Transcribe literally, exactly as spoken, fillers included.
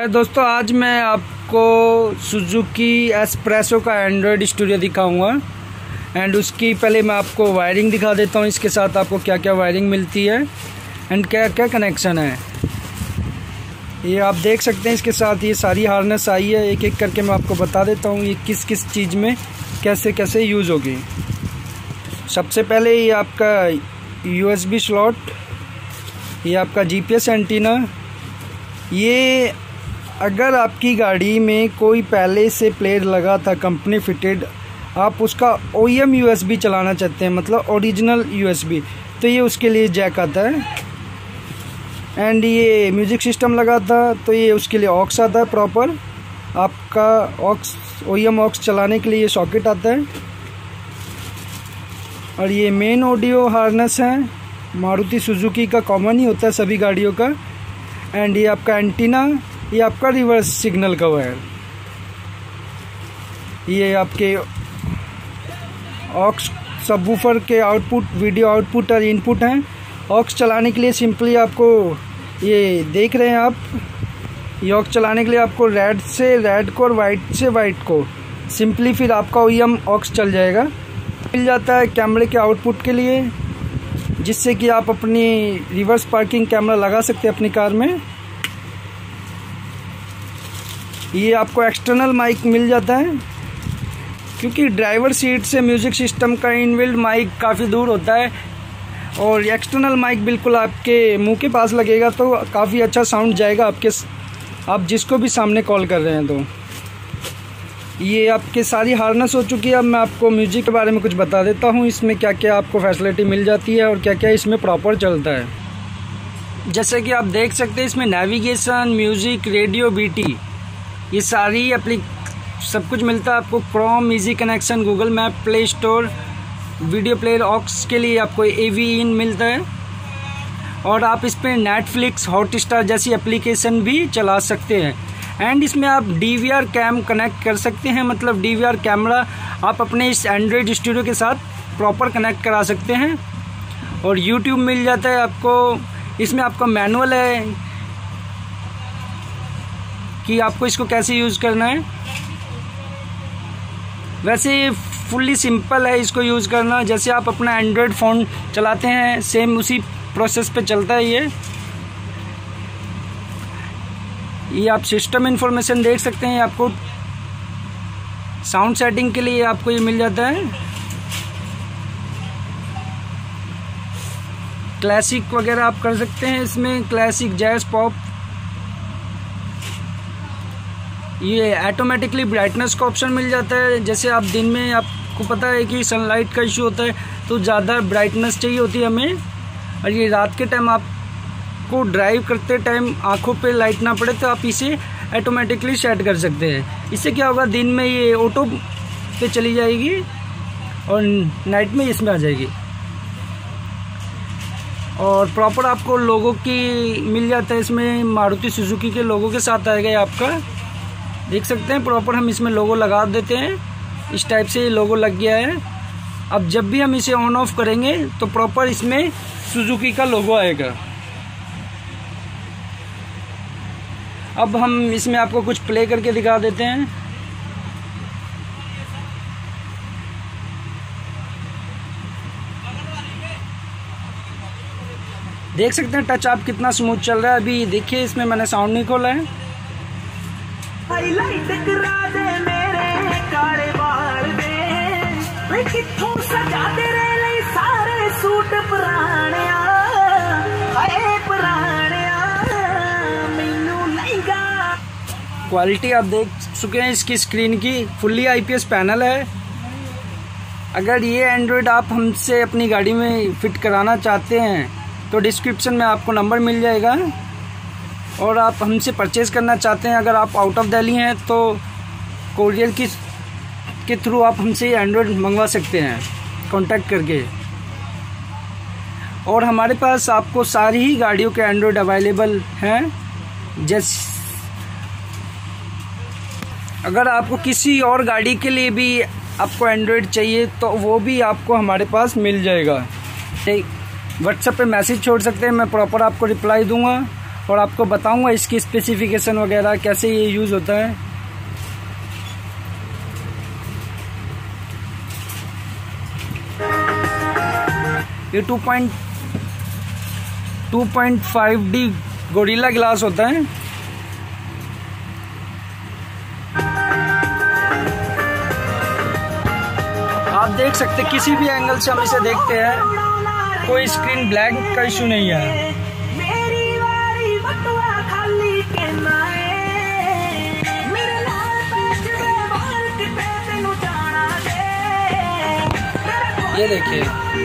हाय दोस्तों, आज मैं आपको सुजुकी एस्प्रेसो का एंड्रॉयड स्टूडियो दिखाऊंगा एंड उसकी पहले मैं आपको वायरिंग दिखा देता हूँ। इसके साथ आपको क्या क्या वायरिंग मिलती है एंड क्या क्या कनेक्शन है ये आप देख सकते हैं। इसके साथ ये सारी हार्नेस आई है, एक एक करके मैं आपको बता देता हूँ ये किस किस चीज़ में कैसे कैसे यूज़ होगी। सबसे पहले ये आपका यूएसबी स्लॉट, ये आपका जीपीएस एंटीना। ये अगर आपकी गाड़ी में कोई पहले से प्लेयर लगा था कंपनी फिटेड, आप उसका ओईएम यूएसबी चलाना चाहते हैं मतलब ओरिजिनल यूएसबी, तो ये उसके लिए जैक आता है। एंड ये म्यूज़िक सिस्टम लगा था तो ये उसके लिए ऑक्स आता है प्रॉपर। आपका ऑक्स ओईएम ऑक्स चलाने के लिए ये सॉकेट आता है। और ये मेन ऑडियो हार्नेस है, मारुति सुजुकी का कॉमन ही होता है सभी गाड़ियों का। एंड ये आपका एंटीना, ये आपका रिवर्स सिग्नल का वायर, ये आपके ऑक्स सबवूफर के आउटपुट, वीडियो आउटपुट और इनपुट हैं। ऑक्स चलाने के लिए सिंपली आपको ये देख रहे हैं आप, ये ऑक्स चलाने के लिए आपको रेड से रेड को और वाइट से वाइट को सिंपली फिर आपका ओईएम ऑक्स चल जाएगा। मिल जाता है कैमरे के आउटपुट के लिए, जिससे कि आप अपनी रिवर्स पार्किंग कैमरा लगा सकते हैं अपनी कार में। ये आपको एक्सटर्नल माइक मिल जाता है, क्योंकि ड्राइवर सीट से म्यूज़िक सिस्टम का इनबिल्ट माइक काफ़ी दूर होता है और एक्सटर्नल माइक बिल्कुल आपके मुंह के पास लगेगा तो काफ़ी अच्छा साउंड जाएगा आपके, आप जिसको भी सामने कॉल कर रहे हैं। तो ये आपके सारी हार्नेस हो चुकी है। अब मैं आपको म्यूजिक के बारे में कुछ बता देता हूँ, इसमें क्या क्या आपको फैसिलिटी मिल जाती है और क्या क्या इसमें प्रॉपर चलता है। जैसे कि आप देख सकते हैं इसमें नेविगेशन, म्यूज़िक, रेडियो, बीटी, ये सारी एप्ली सब कुछ मिलता है आपको। Chrome, easy connection, Google map, play store, video player, aux के लिए आपको एवी इन मिलता है। और आप इस पर नेटफ्लिक्स, हॉटस्टार जैसी एप्लीकेशन भी चला सकते हैं। एंड इसमें आप डीवीआर कैम कनेक्ट कर सकते हैं, मतलब डीवीआर कैमरा आप अपने इस एंड्रॉयड स्टूडियो के साथ प्रॉपर कनेक्ट करा सकते हैं। और यूट्यूब मिल जाता है आपको। इसमें आपका मैनुअल है कि आपको इसको कैसे यूज़ करना है। वैसे फुल्ली सिंपल है इसको यूज़ करना, जैसे आप अपना एंड्रॉयड फ़ोन चलाते हैं सेम उसी प्रोसेस पे चलता है ये ये आप सिस्टम इन्फॉर्मेशन देख सकते हैं। आपको साउंड सेटिंग के लिए आपको ये मिल जाता है। क्लासिक वगैरह आप कर सकते हैं इसमें, क्लासिक, जैज, पॉप। ये ऑटोमेटिकली ब्राइटनेस का ऑप्शन मिल जाता है। जैसे आप दिन में, आपको पता है कि सनलाइट का इशू होता है तो ज़्यादा ब्राइटनेस चाहिए होती है हमें, और ये रात के टाइम आप को ड्राइव करते टाइम आंखों पे लाइट ना पड़े तो आप इसे ऑटोमेटिकली सेट कर सकते हैं। इससे क्या होगा, दिन में ये ऑटो पे चली जाएगी और नाइट में इसमें आ जाएगी। और प्रॉपर आपको लोगो की मिल जाता है इसमें, मारुति सुजुकी के लोगो के साथ आएगा ये आपका, देख सकते हैं। प्रॉपर हम इसमें लोगो लगा देते हैं, इस टाइप से लोगो लग गया है। अब जब भी हम इसे ऑन ऑफ करेंगे तो प्रॉपर इसमें सुजुकी का लोगो आएगा। अब हम इसमें आपको कुछ प्ले करके दिखा देते हैं। देख सकते हैं टच आप कितना स्मूथ चल रहा है। अभी देखिए इसमें मैंने साउंड नहीं खोला है। हाईलाइट करा दे मेरे काले बाल दे, कित्थों सजा दे रे सारे सूट पुराणिया, हाय पुराणिया मैनू लईगा। क्वालिटी आप देख चुके हैं इसकी स्क्रीन की, फुल्ली आईपीएस पैनल है। अगर ये एंड्रॉयड आप हमसे अपनी गाड़ी में फिट कराना चाहते हैं तो डिस्क्रिप्शन में आपको नंबर मिल जाएगा। और आप हमसे परचेज़ करना चाहते हैं, अगर आप आउट ऑफ दिल्ली हैं तो कोरियर की के थ्रू आप हमसे एंड्रॉयड मंगवा सकते हैं कांटेक्ट करके। और हमारे पास आपको सारी ही गाड़ियों के एंड्रॉयड अवेलेबल हैं। जैसे अगर आपको किसी और गाड़ी के लिए भी आपको एंड्रॉयड चाहिए तो वो भी आपको हमारे पास मिल जाएगा। व्हाट्सएप पे मैसेज छोड़ सकते हैं, मैं प्रॉपर आपको रिप्लाई दूंगा। और आपको बताऊंगा इसकी स्पेसिफिकेशन वगैरह कैसे ये यूज़ होता है। ये two point two point five D Gorilla glass होता है। आप देख सकते किसी भी एंगल से हम इसे देखते हैं, कोई स्क्रीन ब्लैक का इशू नहीं है। ये देखिए